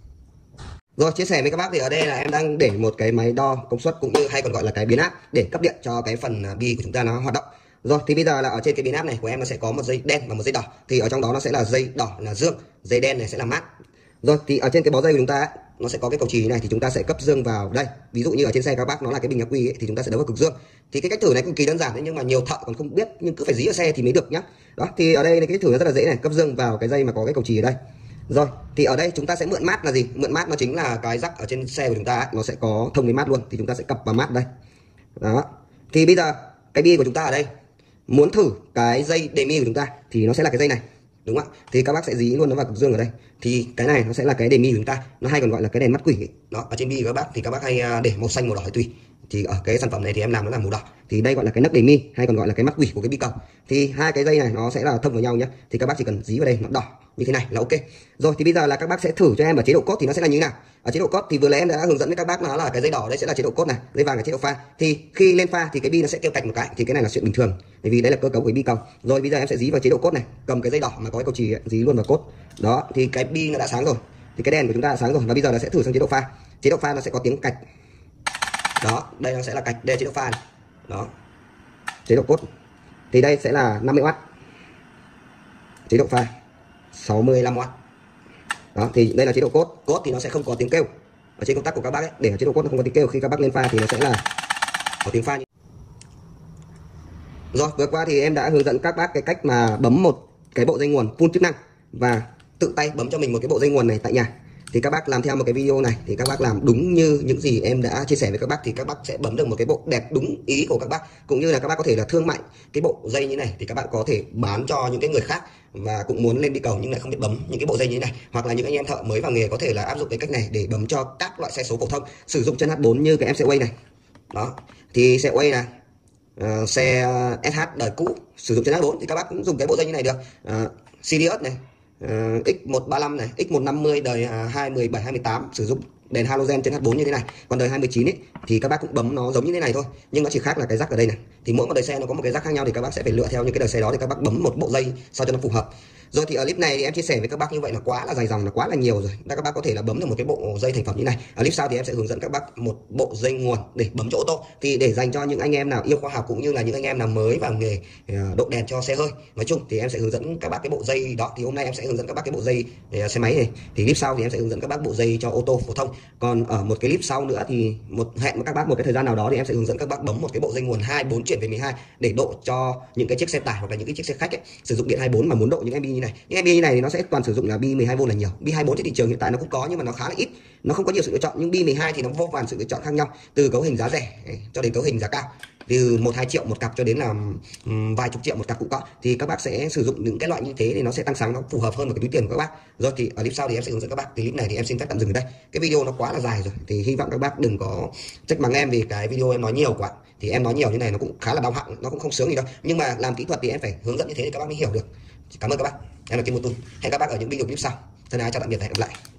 Rồi chia sẻ với các bác thì ở đây là em đang để một cái máy đo công suất cũng như hay còn gọi là cái biến áp để cấp điện cho cái phần bi của chúng ta nó hoạt động. Rồi thì bây giờ là ở trên cái biến áp này của em nó sẽ có một dây đen và một dây đỏ. Thì ở trong đó nó sẽ là dây đỏ là dương, dây đen này sẽ là mát. Rồi thì ở trên cái bó dây của chúng ta nó sẽ có cái cầu chì này thì chúng ta sẽ cấp dương vào đây. Ví dụ như ở trên xe các bác nó là cái bình ắc quy ấy, thì chúng ta sẽ đấu vào cực dương. Thì cái cách thử này cực kỳ đơn giản đấy, nhưng mà nhiều thợ còn không biết, nhưng cứ phải dí ở xe thì mới được nhá. Đó thì ở đây cái thử nó rất là dễ này, cấp dương vào cái dây mà có cái cầu chì ở đây. Rồi thì ở đây chúng ta sẽ mượn mát là gì? Mượn mát nó chính là cái rắc ở trên xe của chúng ta ấy, nó sẽ có thông với mát luôn, thì chúng ta sẽ cặp vào mát đây. Đó. Thì bây giờ cái bi của chúng ta ở đây muốn thử cái dây demi của chúng ta thì nó sẽ là cái dây này, đúng không ạ? Thì các bác sẽ dí luôn nó vào cực dương ở đây. Thì cái này nó sẽ là cái demi của chúng ta, nó hay còn gọi là cái đèn mắt quỷ ấy. Đó, ở trên bi của các bác thì các bác hay để màu xanh màu đỏ tùy. Thì ở cái sản phẩm này thì em làm nó là màu đỏ. Thì đây gọi là cái nấc demi hay còn gọi là cái mắt quỷ của cái bi cầu. Thì hai cái dây này nó sẽ là thông với nhau nhé. Thì các bác chỉ cần dí vào đây nó đỏ như thế này là ok. Rồi thì bây giờ là các bác sẽ thử cho em ở chế độ cốt thì nó sẽ là như thế nào. Ở chế độ cốt thì vừa nãy em đã hướng dẫn với các bác nó là cái dây đỏ đây sẽ là chế độ cốt này, dây vàng là chế độ pha. Thì khi lên pha thì cái bi nó sẽ kêu cạch một cái, thì cái này là chuyện bình thường bởi vì đấy là cơ cấu của bi cầu. Rồi bây giờ em sẽ dí vào chế độ cốt này, cầm cái dây đỏ mà có cái cầu chì ấy, dí luôn vào cốt. Đó thì cái bi nó đã sáng rồi. thì cái đèn của chúng ta đã sáng rồi. Và bây giờ nó sẽ thử sang chế độ pha. Chế độ pha nó sẽ có tiếng cạch. Đó, đây nó sẽ là cạch, đây là chế độ pha này. Đó. Chế độ cốt. Thì đây sẽ là năm mươi oát. Chế độ pha sáu mươi lăm oát. Đó, thì đây là chế độ cốt. Cốt thì nó sẽ không có tiếng kêu. Ở trên công tắc của các bác ấy, để ở chế độ cốt nó không có tiếng kêu, khi các bác lên pha thì nó sẽ là có tiếng pha. Rồi, vừa qua thì em đã hướng dẫn các bác cái cách mà bấm một cái bộ dây nguồn full chức năng và tự tay bấm cho mình một cái bộ dây nguồn này tại nhà. Thì các bác làm theo một cái video này thì các bác làm đúng như những gì em đã chia sẻ với các bác thì các bác sẽ bấm được một cái bộ đẹp đúng ý của các bác, cũng như là các bác có thể là thương mại cái bộ dây như này thì các bạn có thể bán cho những cái người khác và cũng muốn lên đi cầu nhưng lại không biết bấm những cái bộ dây như thế này, hoặc là những anh em thợ mới vào nghề có thể là áp dụng cái cách này để bấm cho các loại xe số phổ thông sử dụng chân H bốn như cái em xe Way này. Đó, thì xe Way này uh, xe ét hát đời cũ sử dụng chân H bốn thì các bác cũng dùng cái bộ dây như này được. uh, Sirius này, uh, X một ba lăm này, X một năm mươi đời uh, hai mười bảy hai mươi tám sử dụng đèn halogen trên H bốn như thế này. Còn đời hai mươi chín ấy thì các bác cũng bấm nó giống như thế này thôi, nhưng nó chỉ khác là cái rắc ở đây này. Thì mỗi một đời xe nó có một cái rắc khác nhau thì các bác sẽ phải lựa theo những cái đời xe đó thì các bác bấm một bộ dây sao cho nó phù hợp. Rồi thì ở clip này thì em chia sẻ với các bác như vậy là quá là dài dòng, là quá là nhiều rồi. Các bác có thể là bấm được một cái bộ dây thành phẩm như này. Ở clip sau thì em sẽ hướng dẫn các bác một bộ dây nguồn để bấm cho ô tô. Thì để dành cho những anh em nào yêu khoa học cũng như là những anh em nào mới vào nghề độ đèn cho xe hơi nói chung thì em sẽ hướng dẫn các bác cái bộ dây đó. Thì hôm nay em sẽ hướng dẫn các bác cái bộ dây xe máy này. Thì clip sau thì em sẽ hướng dẫn các bác bộ dây cho ô tô phổ thông. Còn ở một cái clip sau nữa thì một hẹn với các bác một cái thời gian nào đó thì em sẽ hướng dẫn các bác bấm một cái bộ dây nguồn hai bốn chuyển về mười hai để độ cho những cái chiếc xe tải hoặc là những cái chiếc xe khách ấy, sử dụng điện hai bốn mà muốn độ những em bi như này. Những em bi như này thì nó sẽ toàn sử dụng là bi mười hai vôn là nhiều. Bi hai bốn trên thị trường hiện tại nó cũng có nhưng mà nó khá là ít, nó không có nhiều sự lựa chọn. Nhưng bi mười hai thì nó vô vàn sự lựa chọn khác nhau, từ cấu hình giá rẻ cho đến cấu hình giá cao, từ một hai triệu một cặp cho đến là um, vài chục triệu một cặp cũng có. Thì các bác sẽ sử dụng những cái loại như thế thì nó sẽ tăng sáng, nó phù hợp hơn với cái túi tiền của các bác. Rồi thì ở clip sau thì em sẽ hướng dẫn các bác. Thì clip này thì em xin phép tạm dừng ở đây, cái video nó quá là dài rồi thì hy vọng các bác đừng có trách mắng em vì cái video em nói nhiều quá. Thì em nói nhiều như này nó cũng khá là đau họng, nó cũng không sướng gì đâu, nhưng mà làm kỹ thuật thì em phải hướng dẫn như thế thì các bác mới hiểu được. Cảm ơn các bác. Em là Kim Một Tun. Hẹn các bác ở những video clip sau. Thân ái chào tạm biệt và hẹn gặp lại.